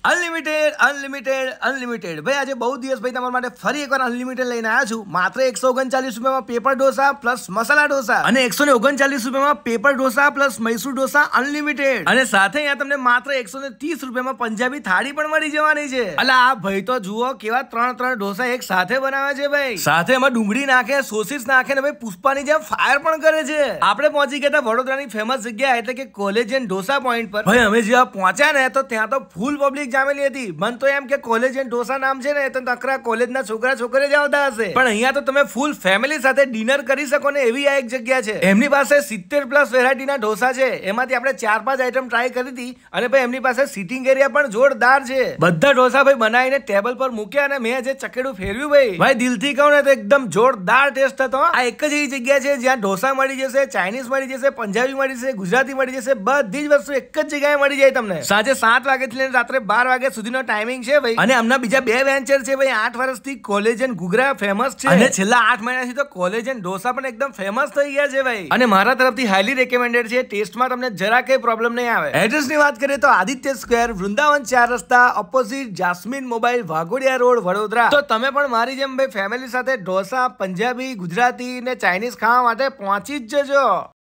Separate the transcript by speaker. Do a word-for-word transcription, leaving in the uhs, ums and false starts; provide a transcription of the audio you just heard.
Speaker 1: Unlimited unlimited unlimited ભાઈ આજે બહુ દિવસ ભાઈ તમારા માટે ફરી એકવાર અનલિમિટેડ લઈને આવ્યા છું. માત્ર એકસો ઓગણચાલીસ રૂપિયામાં પેપર ઢોસા પ્લસ મસાલા ઢોસા અને એકસો ને ઓગણચાલીસ રૂપિયામાં paper dosa plus Mysore dosa unlimited. અને સાથે અહીંયા તમને માત્ર એકસો ને ત્રીસ રૂપિયામાં પંજાબી થાળી પણ મળી જવાની છે. એટલે આ ભાઈ તો જુઓ કેવા ત્રણ ત્રણ ઢોસા એક સાથે બનાવે છે ભાઈ. સાથે એમાં ડુંગળી નાખે, સોસીસ નાખે ને ભાઈ પુષ્પાની જેમ ફાયર પણ કરે છે. આપણે પહોંચી ગયા વડોદરાની ફેમસ જગ્યા એટલે કે કોલેજિયન ઢોસા પોઈન્ટ પર. ભાઈ અમે જ્યાં પહોંચ્યા ને તો ત્યાં તો ફૂલ પબ્લિક જામેલી હતી. મન તો એમ કે કોલેજિયન ઢોસા નામ છે ને તો નકરા કોલેજના છોકરા છોકરી જ આવતા હશે, પણ અહીંયા તો તમે ફૂલ ફેમિલી સાથે ડિનર કરી શકો ને એવી આ એક જગ્યા છે. એમની પાસે સિત્તેર પ્લસ વેરાયટીના ઢોસા છે. એમાંથી આપણે ચાર પાંચ આઈટમ ટ્રાય કરી હતી અને ભાઈ એમની પાસે સિટિંગ એરિયા પણ જોરદાર છે. બધા ઢોસા ભાઈ બનાવીને ટેબલ પર મૂક્યા અને મેં જે ચકેડું ફેરવ્યું ભાઈ ભાઈ દિલથી કહું ને તો એકદમ જોરદાર ટેસ્ટ હતો. આ એક જ એવી જગ્યા છે જ્યાં ઢોસા મળી જશે, ચાઇનીઝ મળી જશે, પંજાબી મળી જશે, ગુજરાતી મળી જશે, બધી જ વસ્તુ એક જ જગ્યાએ મળી જાય તમને. સાંજે સાત વાગ્યાથી લઈને રાત્રે બાર વાગ્યા સુધીનો ટાઈમિંગ છે ભાઈ. અને આમના બીજા બે વેન્ચર છે ભાઈ. આઠ વર્ષથી કોલેજિયન ઘૂઘરા ફેમસ છે અને છેલ્લા આઠ મહિનાથી તો કોલેજિયન ઢોસા પણ એકદમ ફેમસ થઈ ગયા છે ભાઈ. અને મારા તરફથી હાઈલી રેકમેન્ડેડ છે. ટેસ્ટમાં તમને જરા કઈ પ્રોબ્લેમ નહીં આવે. એડ્રેસ ની વાત કરીએ તો આદિત્ય સ્ક્વેર, વૃંદાવન ચાર રસ્તા opposite jasmine mobile, Waghodia road, Vadodara. તો તમે પણ મારી જેમ ભાઈ ફેમિલી સાથે ઢોસા, પંજાબી, ગુજરાતી ને ચાઇનીઝ ખાવા માટે પહોંચી જ જજો.